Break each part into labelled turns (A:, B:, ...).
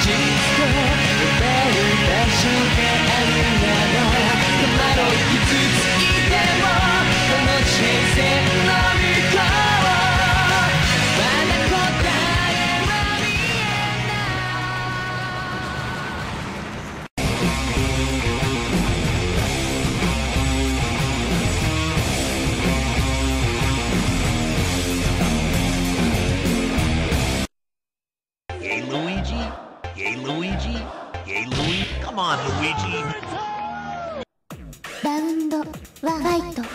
A: ラウンドワンファイト。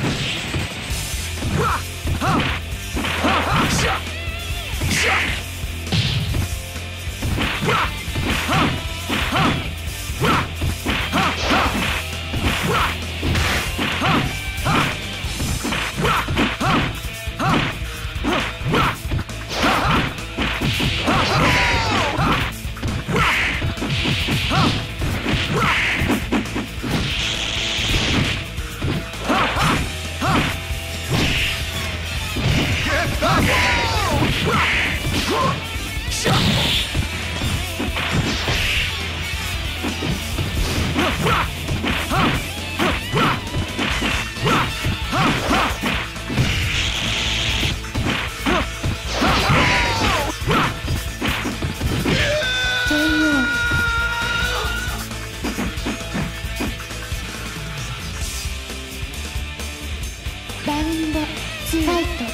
A: ラウンドツーファイト。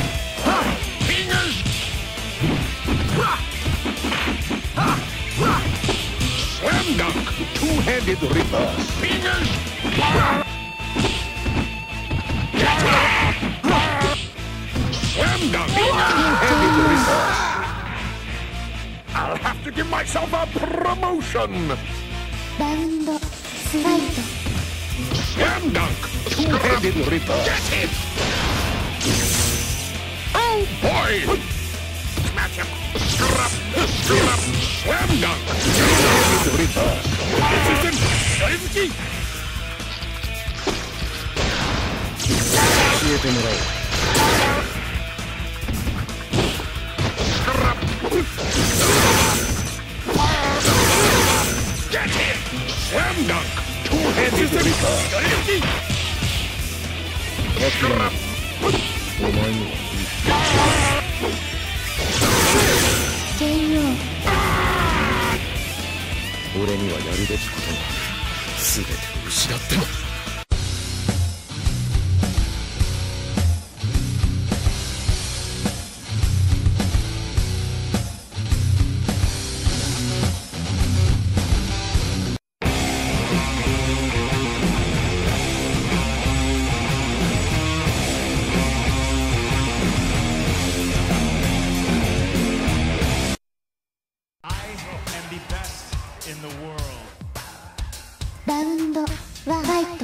B: Slam dunk, two-handed reverse. Fingers. Slam dunk, two-handed reverse. I'll have to give myself a promotion.
A: ラウンドスファイト。
B: Slam dunk, two-handed reverse. Get him. Oh boy. Smash him. Scrap. Slam dunk. Two-handed reverse. This is Suzuki. 教えてもらおう。Get him. Slam dunk. Two-handed reverse. Scrap. お前には
A: KO。
B: 俺にはやるべきことが全てを失っても。
A: ラウンドワンファイト。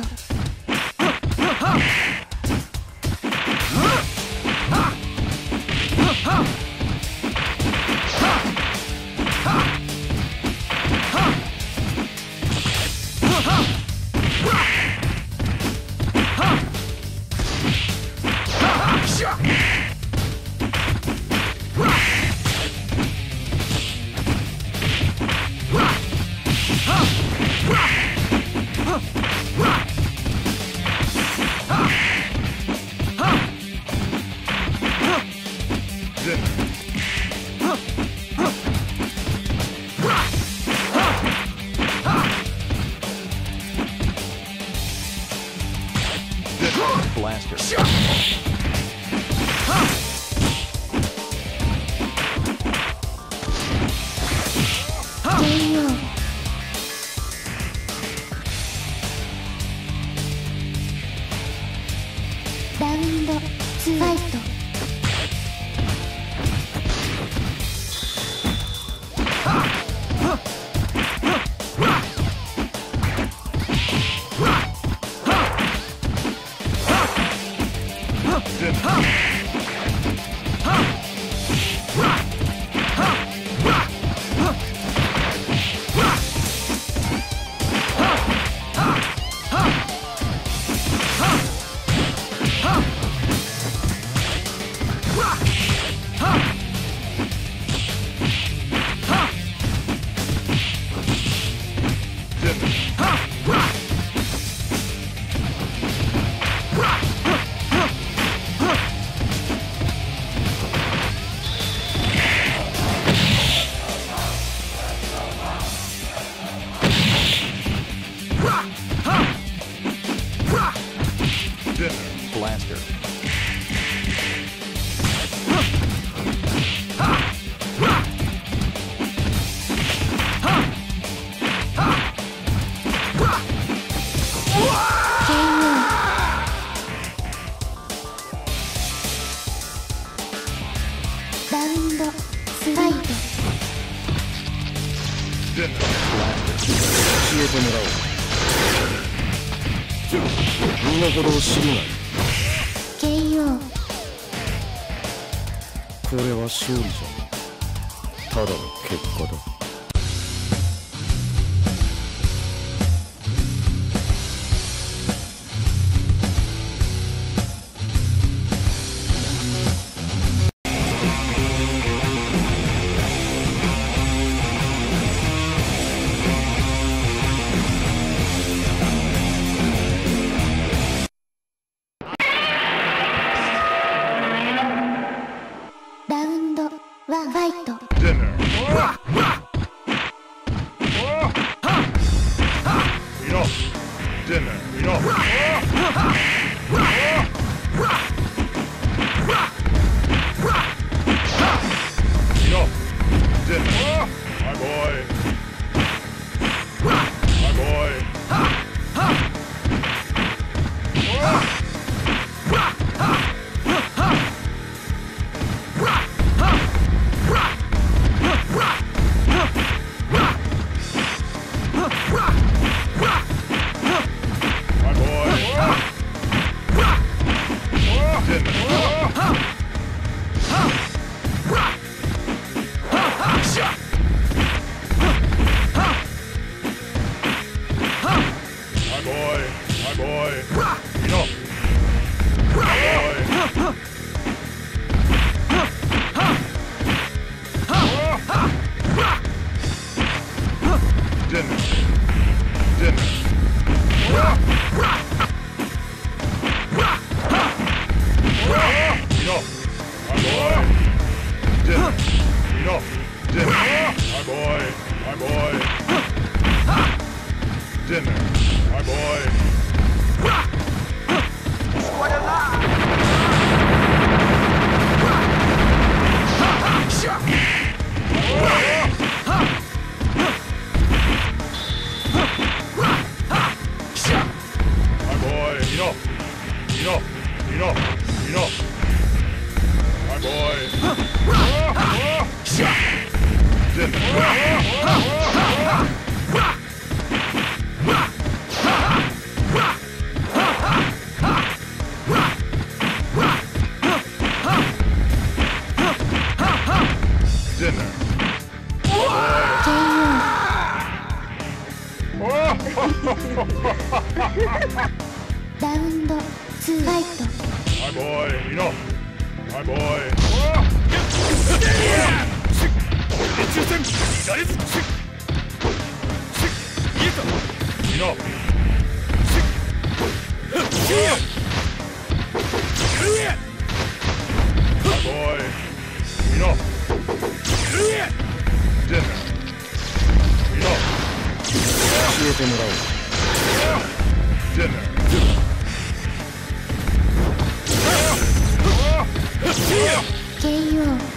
B: 教えてもらおう。身の程を知るがいい。
A: KO。
B: これは勝利じゃただの結果だ。
A: ラウンド1ファイト。ラウンド2ファイト。
C: My boy, enough. My boy. 宇宙船大好き。いいか。enough. My boy, enough. Dinner. Enough.
B: 教えてもらおう。
C: Dinner.
A: KO。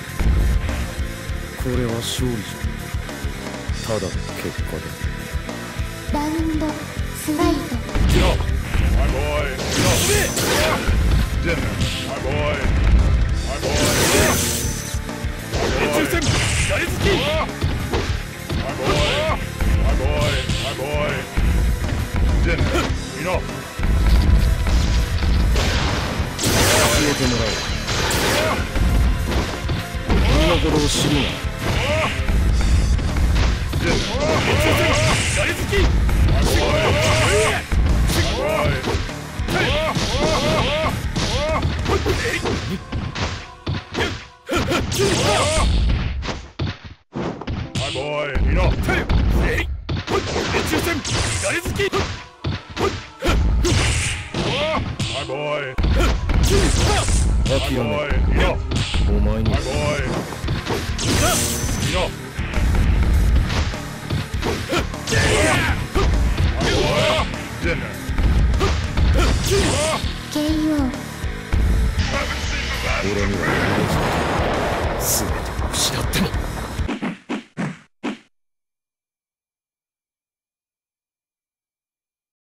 B: これは勝利じゃただの結果だ。
A: ラウンドスファイト。
C: Enough. My boy. Enough. Dinner. My boy. My boy. My boy. My boy. My boy. My boy. Dinner. Enough.
B: 教えてもらおう。身の程を知るがいい。
C: My boy, enough. My boy.
B: 諦め
C: Boy, enough.
B: お前に
C: My boy. Enough. My boy. Dinner.
A: KO。
B: 俺には全てを失っても